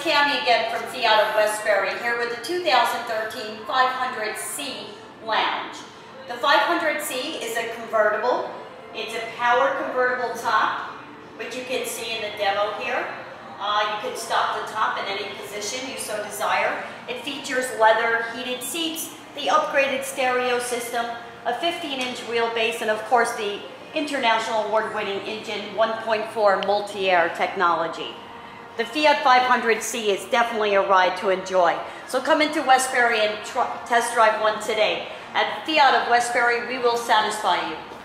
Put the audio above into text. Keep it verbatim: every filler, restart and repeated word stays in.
Tammy again from Fiat of Westbury, here with the two thousand thirteen five hundred C Lounge. The five hundred C is a convertible. It's a power convertible top, which you can see in the demo here. Uh, you can stop the top in any position you so desire. It features leather, heated seats, the upgraded stereo system, a fifteen inch wheelbase, and of course the international award-winning engine one point four multi-air technology. The Fiat five hundred C is definitely a ride to enjoy. So come into Westbury and test drive one today. At Fiat of Westbury, we will satisfy you.